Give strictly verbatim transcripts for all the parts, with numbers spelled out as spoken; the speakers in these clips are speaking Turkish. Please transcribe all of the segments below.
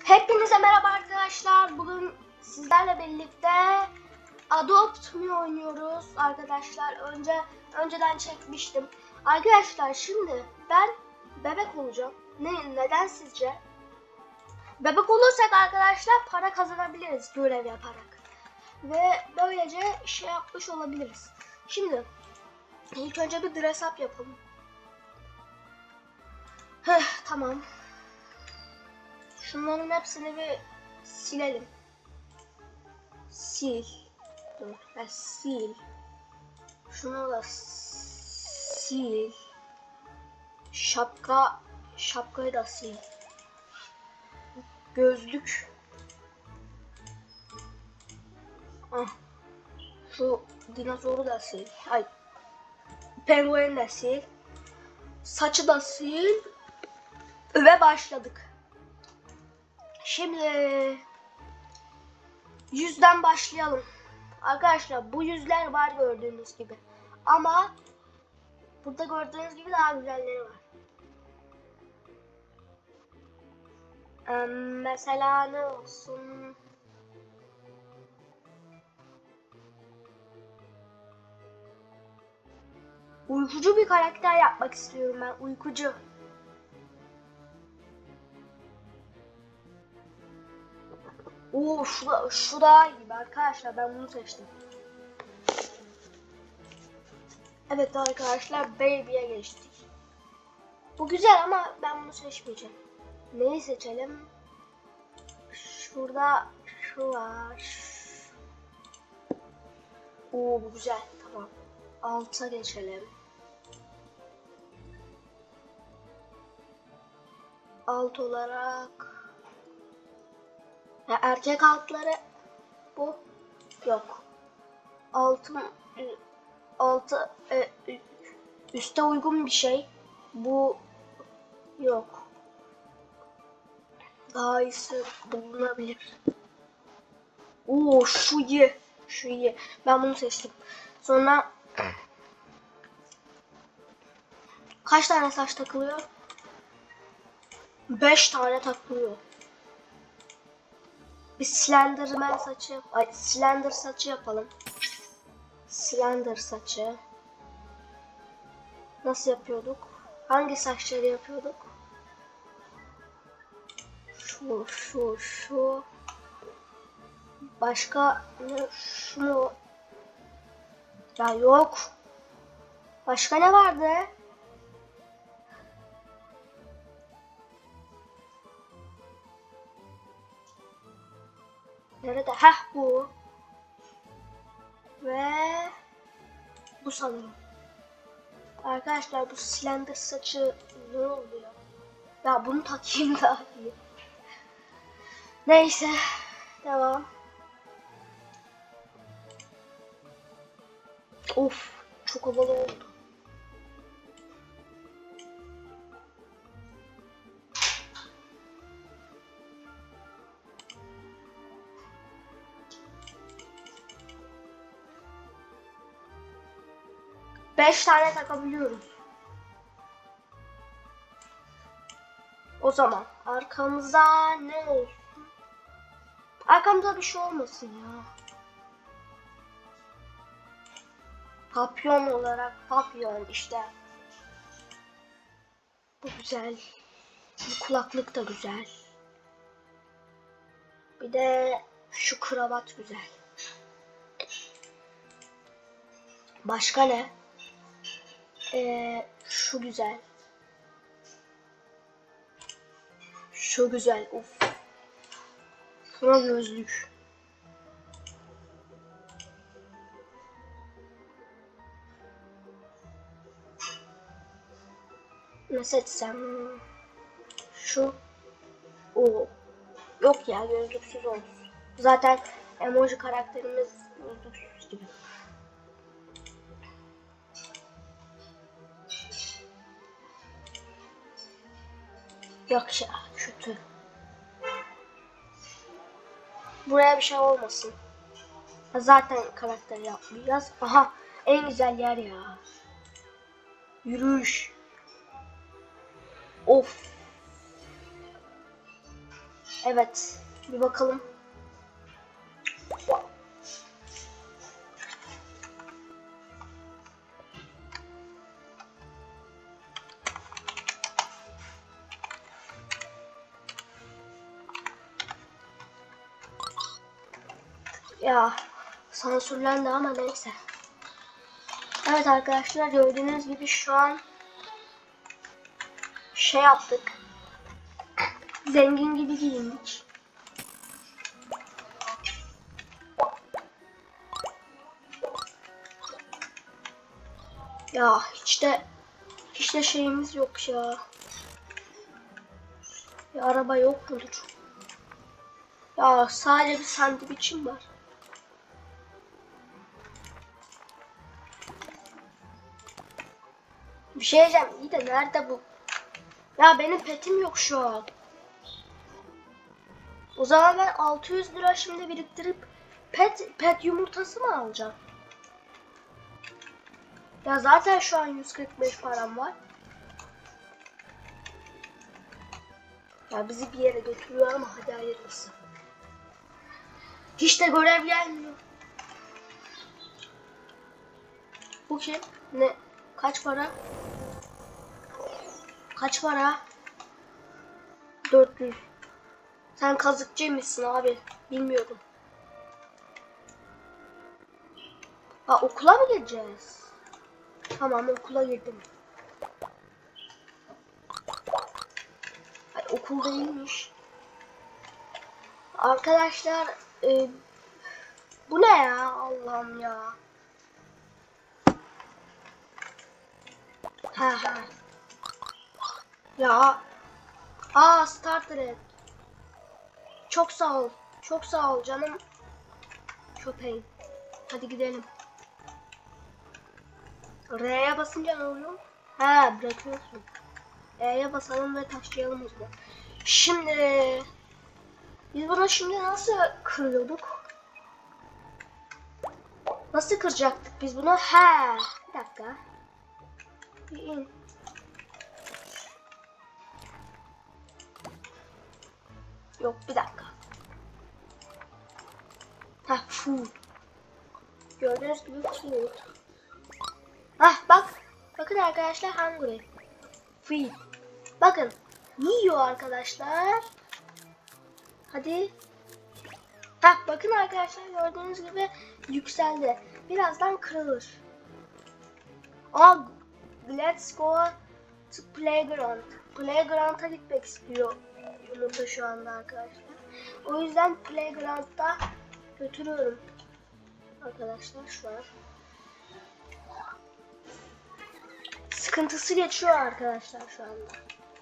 Hepinize merhaba arkadaşlar. Bugün sizlerle birlikte Adopt Me oynuyoruz arkadaşlar. Önce önceden çekmiştim. Arkadaşlar şimdi ben bebek olacağım. Ne neden sizce? Bebek olursak arkadaşlar para kazanabiliriz görev yaparak. Ve böylece şey yapmış olabiliriz. Şimdi ilk önce bir dress up yapalım. Heh, tamam. Şunların hepsini bir silelim. Sil. Dur. Ha, sil. Şunu da sil. Şapka. Şapkayı da sil. Gözlük. Ah. Şu dinozoru da sil. Ay. Pengueni de sil. Saçı da sil. Ve başladık. Şimdi yüzden başlayalım. Arkadaşlar bu yüzler var gördüğünüz gibi. Ama burada gördüğünüz gibi daha güzelleri var. Ee, mesela ne olsun? Uykucu bir karakter yapmak istiyorum ben. Uykucu. Oo, şu da, şu daha iyi gibi arkadaşlar, ben bunu seçtim. Evet arkadaşlar, Baby'ye geçtik. Bu güzel ama ben bunu seçmeyeceğim. Neyi seçelim? Şurada şu var. Oo, bu güzel, tamam. Alta geçelim. Alt olarak ya erkek altları bu yok. Altın altı e, üste uygun bir şey. Bu yok. Daha iyisi bulunabilir. Oo, şu iyi. Şu iyi. Ben bunu seçtim. Sonra kaç tane saç takılıyor? beş tane takılıyor. Bir Slenderman saçı, ay Slender saçı yapalım. Slender saçı. Nasıl yapıyorduk? Hangi saçları yapıyorduk? Şu, şu, şu. Başka ne? Şunu. Ya yok. Başka ne vardı? Nerede? Heh, bu. Ve bu sanırım. Arkadaşlar bu Slender saçı ne oluyor? Ya bunu takayım daha iyi. Neyse. Devam. Of, çok havalı oldu. Beş tane takabiliyoruz. O zaman arkamıza ne olsun? Arkamda bir şey olmasın ya. Papyon olarak papyon işte. Bu güzel. Bu kulaklık da güzel. Bir de şu kravat güzel. Başka ne? Ee, şu güzel. Şu güzel. Uf. Şuna gözlük. Ne seçsem? Şu. O. Yok ya, gözlüksüz olsun. Zaten emoji karakterimiz gözlüksüz gibi. Yok ya, kötü. Buraya bir şey olmasın. Zaten karakter yapmayacağız. Aha, en güzel yer ya. Yürüyüş. Of. Evet. Bir bakalım. Ya sansürlendi ama neyse. Evet arkadaşlar, gördüğünüz gibi şu an şey yaptık. Zengin gibi giyindik. Ya hiç de hiç de şeyimiz yok ya. Bir araba yok mudur? Ya sadece bir sandviçim var. Bir şey diyeceğim, iyi de nerede bu? Ya benim petim yok şu an. O zaman ben altı yüz lira şimdi biriktirip pet pet yumurtası mı alacağım? Ya zaten şu an yüz kırk beş param var. Ya bizi bir yere götürüyor ama hadi hayırlısı. Hiç de görev gelmiyor. Bu kim? Ne? Kaç para? Kaç para? dört yüz. Sen kazıkçıymışsın abi. Bilmiyorum. Ha, okula mı gideceğiz? Tamam, okula girdim. Ay, okul değilmiş. Arkadaşlar e, bu ne ya? Allah'ım ya. Ha ha. Ya. Aa, starter et. Çok sağ ol. Çok sağ ol canım. Köpeğim. Hadi gidelim. R'ye basınca ne oluyor? Ha, bırakıyorsun. E'ye basalım ve taşlayalım o zaman. Şimdi biz bunu şimdi nasıl kırıyorduk? Nasıl kıracaktık biz bunu? He, bir dakika. Bir in. Yok, bir dakika. Ha, food. Gördüğünüz gibi food. Ah bak. Bakın arkadaşlar, hungry. Feed. Bakın. Yiyor arkadaşlar. Hadi. Ha, bakın arkadaşlar, gördüğünüz gibi yükseldi. Birazdan kırılır. Aa, let's go to playground. Playground'a gitmek istiyor yumurta şu anda arkadaşlar. O yüzden playground'da götürüyorum. Arkadaşlar şu an. Sıkıntısı geçiyor arkadaşlar şu anda.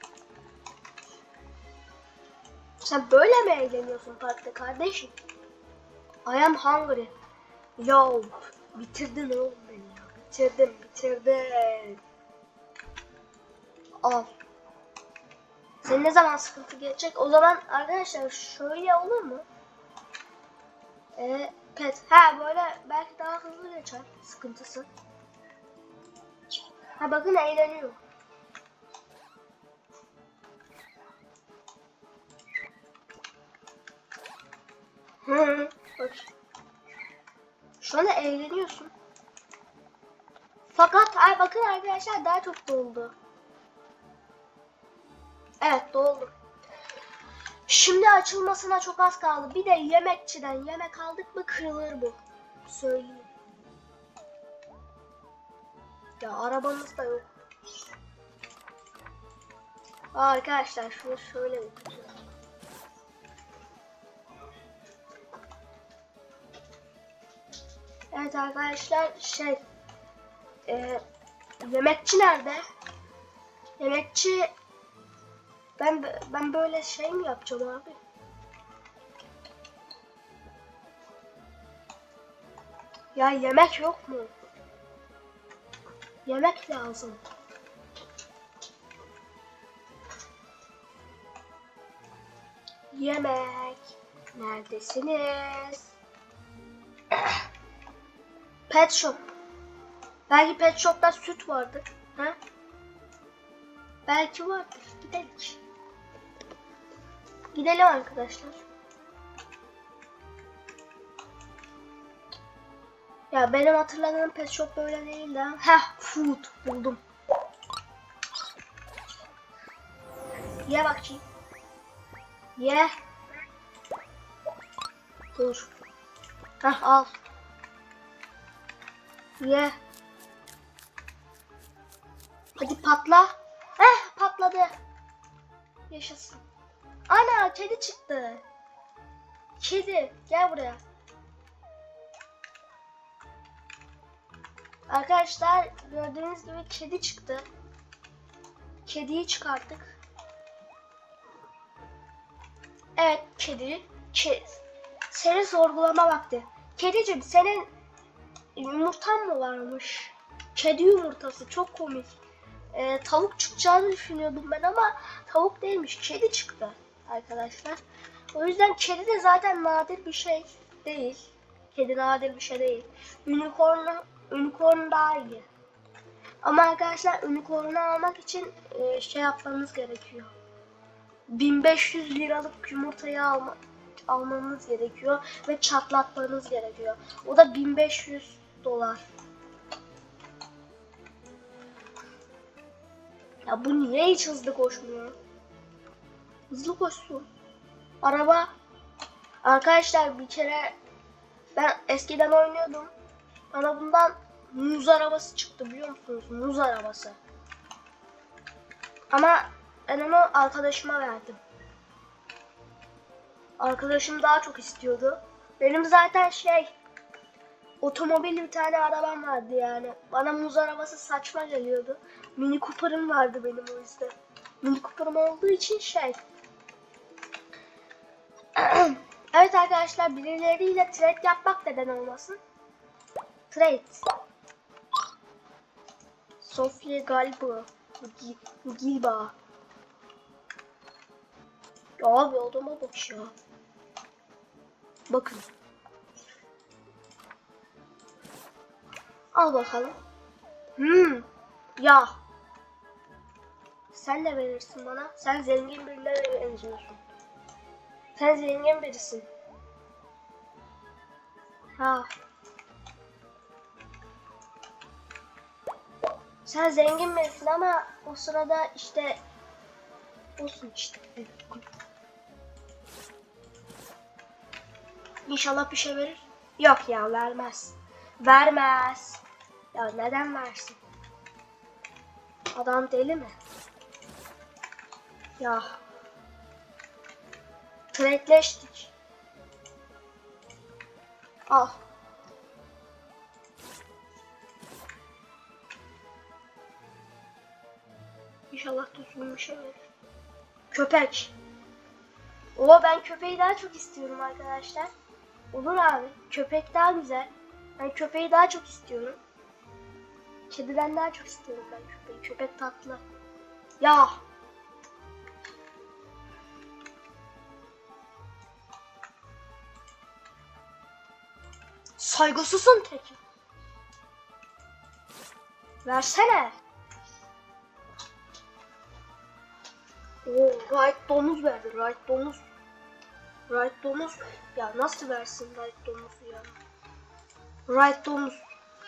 Sen böyle mi eğleniyorsun parkta kardeşim? I am hungry. Yo, bitirdin oğlum beni ya. Bitirdin, bitirdin. Al. Senin ne zaman sıkıntı geçecek? O zaman arkadaşlar şöyle olur mu? Ee, pet. Ha, böyle belki daha hızlı geçer sıkıntısı. Ha, bakın eğleniyor. Hı, bak. Şu anda eğleniyorsun. Fakat ay bakın arkadaşlar, daha çok doldu. Evet, doldu. Şimdi açılmasına çok az kaldı. Bir de yemekçiden yemek aldık mı kırılır bu. Söyleyeyim. Ya arabamız da yok. Aa, arkadaşlar şunu şöyle yapacağım. Evet arkadaşlar, şey e, yemekçi nerede? Yemekçi ben ben böyle şey mi yapacağım abi? Ya yemek yok mu? Yemek lazım. Yemek. Neredesiniz? Pet shop. Belki pet shop'ta süt vardır. Ha? Belki vardır. Gidelim. Gidelim. gidelim arkadaşlar. Ya benim hatırladığım pet shop böyle değildi. Heh, food buldum. Ye bakayım. Ye. Dur. Heh, al. Ye. Hadi patla. Heh, patladı. Yaşasın. Ana, kedi çıktı. Kedi gel buraya. Arkadaşlar gördüğünüz gibi kedi çıktı. Kediyi çıkarttık. Evet kedi. Kedi. Seni sorgulama vakti. Kedicim, senin yumurtan mı varmış? Kedi yumurtası, çok komik. Ee, tavuk çıkacağını düşünüyordum ben ama tavuk değilmiş, kedi çıktı arkadaşlar. O yüzden kedi de zaten nadir bir şey değil. Kedi nadir bir şey değil. Unicorn, unicorn daha iyi. Ama arkadaşlar unicorn'u almak için e, şey yapmanız gerekiyor. bin beş yüz liralık yumurtayı alma, almanız gerekiyor ve çatlatmanız gerekiyor. O da bin beş yüz dolar. Ya bu niye hiç hızlı koşmuyor? Hızlı koşsun. Araba. Arkadaşlar bir kere ben eskiden oynuyordum. Bana bundan muz arabası çıktı, biliyor musunuz? Muz arabası. Ama ben onu arkadaşıma verdim. Arkadaşım daha çok istiyordu. Benim zaten şey, otomobil bir tane arabam vardı yani. Bana muz arabası saçma geliyordu. Mini Cooper'ım vardı benim o yüzden. Mini Cooper'ım olduğu için şey. Evet arkadaşlar, birileriyle trade yapmak neden olmasın? Trade. Sofya galiba. Gilba. Ya abi adama bak ya. Bakın. Al bakalım. Hmm. Ya. Sen de verirsin bana. Sen zengin birine benziyorsun. Sen zengin birisin. Ha. Sen zengin birisin ama o sırada işte olsun işte. İnşallah bir şey verir. Yok ya, vermez. Vermez. Ya neden versin? Adam deli mi? Ya. Trade'leştik. Al. İnşallah düzgün bir şey verir. Köpek. Oo, ben köpeği daha çok istiyorum arkadaşlar. Olur abi. Köpek daha güzel. Ben köpeği daha çok istiyorum. Kediden daha çok istiyorum ben köpeği. Köpek tatlı. Ya. Saygısızsın tek. Versene. Oo, right domuz verdi. Right domuz. Right domuz. Ya nasıl versin right domuzu ya? Right domuz.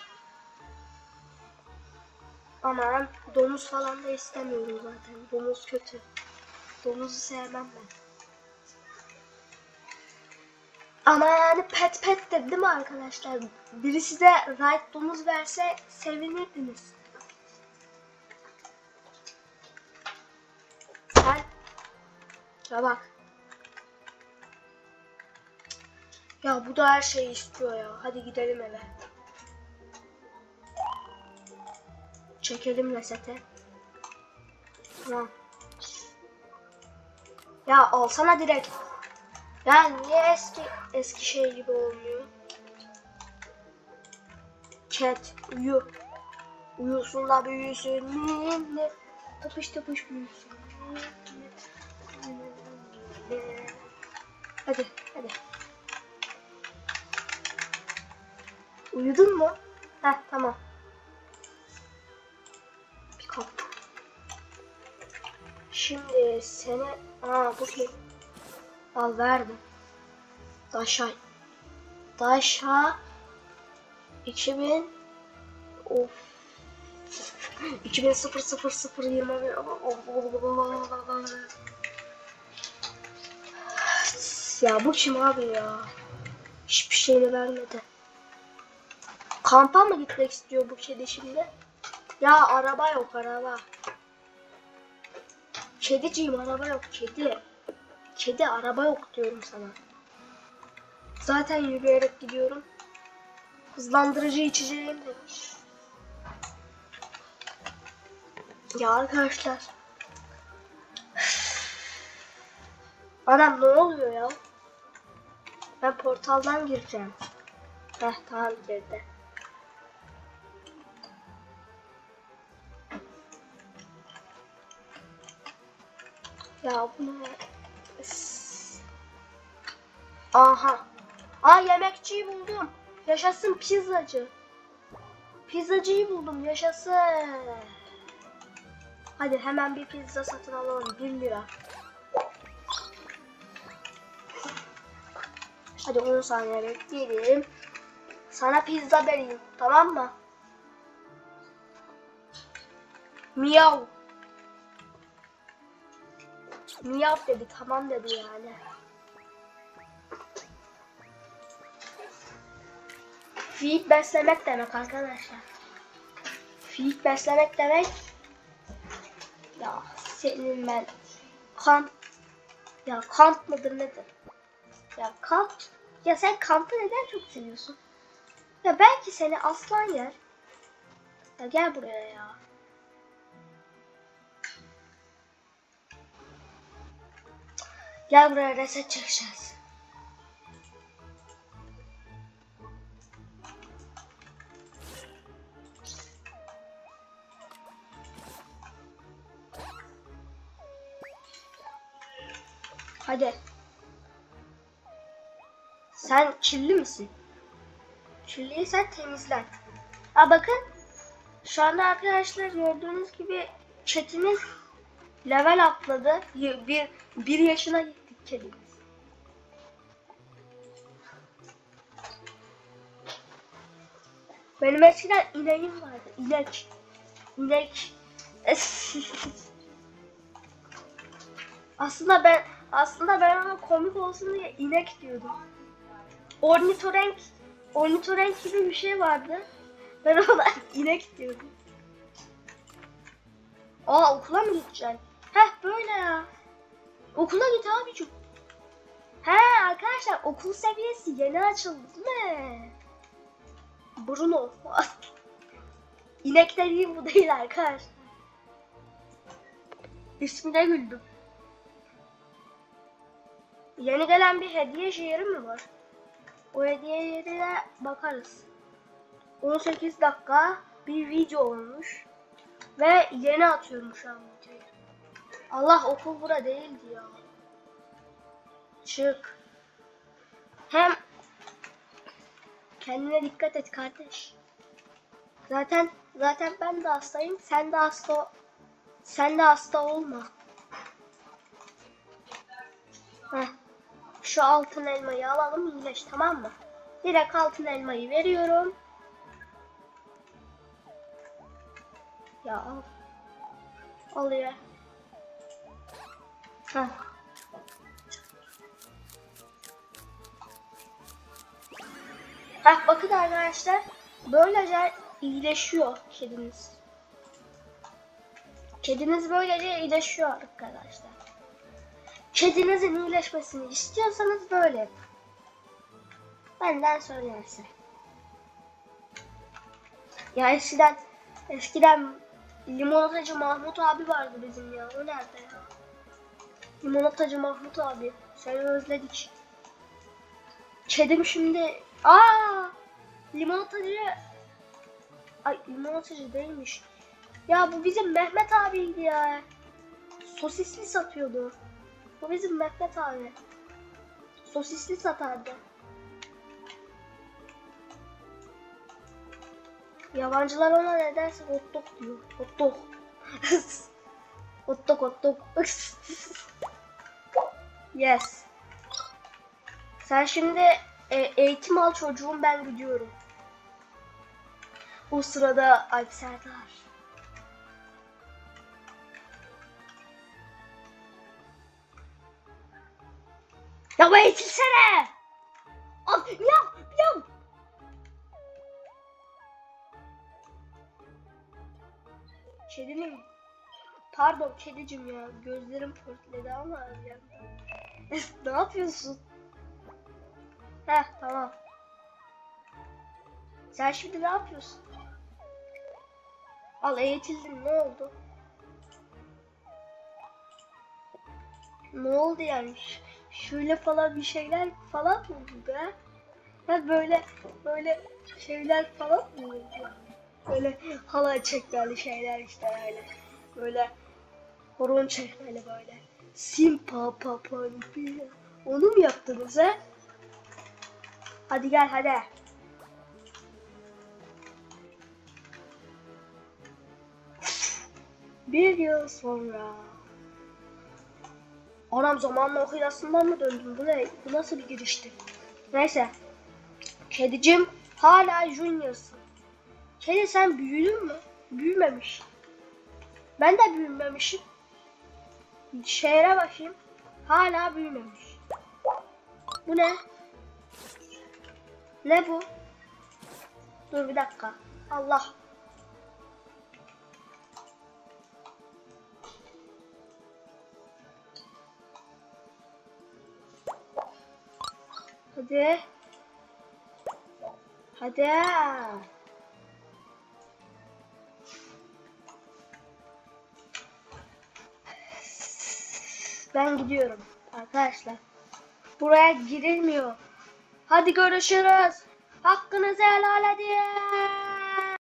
Aman domuz falan da istemiyorum zaten. Domuz kötü. Domuzu sevmem ben. Ama yani pet pet de değil mi arkadaşlar? Biri size right domuz verse sevinirdiniz. Sen ya bak. Ya bu da her şeyi istiyor ya. Hadi gidelim eve. Çekelim resete. Tamam. Ya alsana direkt. Ya niye eski eski şey gibi olmuyor? Cat uyu. Uyusun da büyüsün. Tapış tapış büyüsün. Hadi hadi. Uyudun mu? Heh, tamam. Bir kap. Şimdi seni... Aa bu kim? Al verdim. Daşa. Daşa. iki bin. Of. iki bin sıfır sıfır sıfır yirmi bir. Ya bu kim abi ya? Hiçbir şeyini vermedi. Kampa mı gitmek istiyor bu kedi şimdi? Ya araba yok araba. Kediciğim araba yok kedi. Kedi araba yok diyorum sana. Zaten yürüyerek gidiyorum. Hızlandırıcı içeceğim demiş. Ya arkadaşlar. Anam ne oluyor ya? Ben portaldan gireceğim. Heh tamam girdi. Ya bu ne? Aha. Aa yemekçiyi buldum. Yaşasın pizzacı. Pizzacıyı buldum yaşasın. Hadi hemen bir pizza satın alalım. bir lira. Hadi on saniye bekleyelim. Sana pizza vereyim. Tamam mı? Miyav. Miyav dedi. Tamam dedi yani. Feed beslemek demek arkadaşlar. Feed beslemek demek. Ya senin ben kamp. Ya kamp mıdır nedir? Ya kamp. Ya sen kampı neden çok seviyorsun? Ya belki seni aslan yer. Ya gel buraya ya. Gel buraya reset çekeceğiz. Hadi. Sen kirli misin? Kirliysen temizlen. Aa bakın. Şu anda arkadaşlar gördüğünüz gibi chatimiz level atladı. Bir, bir yaşına gittik kedimiz. Benim eskiden ineğim vardı. İnek. İnek. aslında ben aslında ben ona komik olsun diye inek diyordum. Ornitorenk ornitorenk gibi bir şey vardı. Ben ona inek diyordum. Aa okula mı gideceksin? Heh böyle ya. Okula git abicim. He arkadaşlar okul seviyesi yeni açıldı değil mi? Bruno. İnek dediğim bu değil arkadaşlar. İsmine güldüm. Yeni gelen bir hediye şehri mi var? O hediye yerine bakarız. on sekiz dakika bir video olmuş. Ve yeni atıyorum şu an videoyu. Allah okul bura değildi ya. Çık. Hem kendine dikkat et kardeş. Zaten zaten ben de hastayım. Sen de hasta sen de hasta olma. Heh. Şu altın elmayı alalım iyileş tamam mı? Direkt altın elmayı veriyorum. Ya al. Al ya. Heh. Heh bakın arkadaşlar. Böylece iyileşiyor kediniz. Kediniz böylece iyileşiyor arkadaşlar. Kedinizin iyileşmesini istiyorsanız böyle yapın. Benden söylersin. Ya eskiden eskiden limonatacı Mahmut abi vardı bizim ya. O nerede ya? Limonatacı Mahmut abi. Seni özledik. Kedim şimdi. Aa! Limonatacı. Ay limonatacı değilmiş. Ya bu bizim Mehmet abiydi ya. Sosisli satıyordu. Bu bizim Mehmet abi. Sosisli satardı. Yabancılar ona nedense hot dog diyor. Hot dog. hot dog hot dog. Yes. Sen şimdi e, eğitim al çocuğum, ben gidiyorum. O sırada Alp Serdar. Ya bu eğitilsene. Al ya ya. Kedinin. Pardon kedicim ya. Gözlerim pörtledi ama ya. Ne yapıyorsun? Heh tamam. Sen şimdi ne yapıyorsun? Al eğitildin, ne oldu? Ne oldu yani? Ş şöyle falan bir şeyler falan mı oldu be? Ha böyle böyle şeyler falan mı oldu? Böyle halay çekmeli şeyler işte öyle. Böyle horon çekmeli böyle. Simpa pa pa onu mu yaptınız he? Hadi gel hadi. Bir yıl sonra. Anam zamanla okuyasından mı döndüm? Bu ne? Bu nasıl bir girişti? Neyse. Kedicim hala junior'sın. Kedi sen büyüdün mü? Büyümemiş. Ben de büyümemişim. Şehre bakayım. Hala büyümemiş. Bu ne? Ne bu? Dur bir dakika. Allah. Hadi. Hadi. Ben gidiyorum arkadaşlar. Buraya girilmiyor. Hadi görüşürüz. Hakkınızı helal edin.